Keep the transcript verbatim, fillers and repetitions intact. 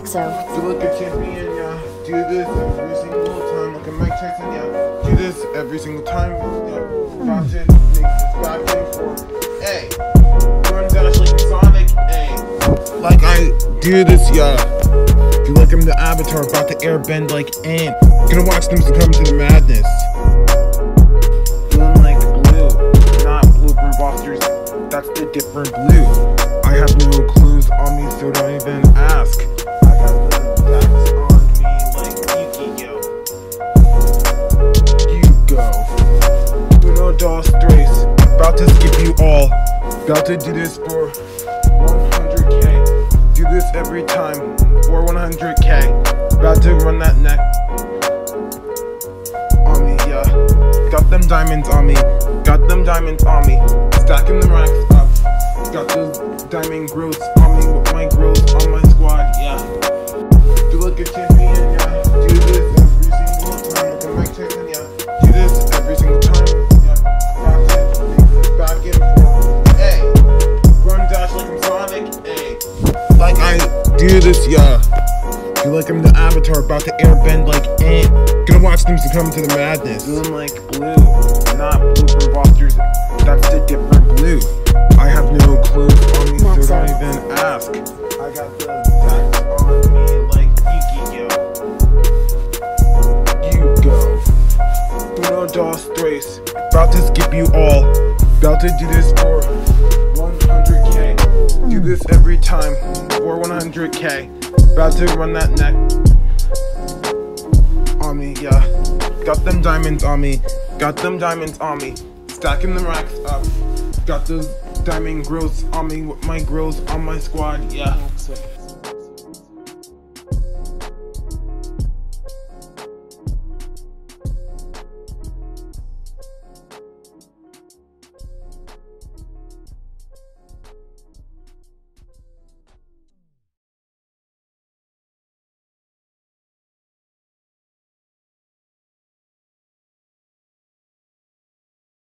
Maxo. You look a champion, yeah. Do this every single time, like a Mike Tyson, yeah. Do this every single time, yeah. About to make this back and forth, hey. Run dash like Sonic, hey. Like I do this, yeah. You look I'm the avatar, about to airbend like Ant. Gonna watch them succumb to the madness. Feeling like blue, not blue from Foster's. That's the different blue. I have no clues on me, so don't even ask. I got the tax on me like Yu-Gi-Oh. You go. Uno, dos, tres. About to skip you all. About to do this for one hundred K. Do this every time for one hundred K. About to run that neck on me, yeah. Got them diamonds on me. Got them diamonds on me. Stacking them racks up. Got those diamond grills on me with my grills on my squad, yeah. Do look a champion, yeah. Do this every single time, like a Mike Tyson, yeah. Do this every single time, yeah. About to make this back and forth, hey. Run dash like I'm Sonic, hey. Like I do this, yeah. Feel like I'm the avatar, about to airbend like Ant. Gonna watch them succumb to the madness. Feeling like blue, not blue from Foster's. That's the different blue. I have no clues on me, Maxo. So don't even ask. I got the tax on me like Yu-Gi-Oh. You go. Uno, dos, tres. About to skip you all. About to do this for one hundred K. Do this every time for one hundred K. About to run that neck on me, yeah. Got them diamonds on me. Got them diamonds on me. Stacking them racks up. Got those diamond grills on me with my grills on my squad, yeah.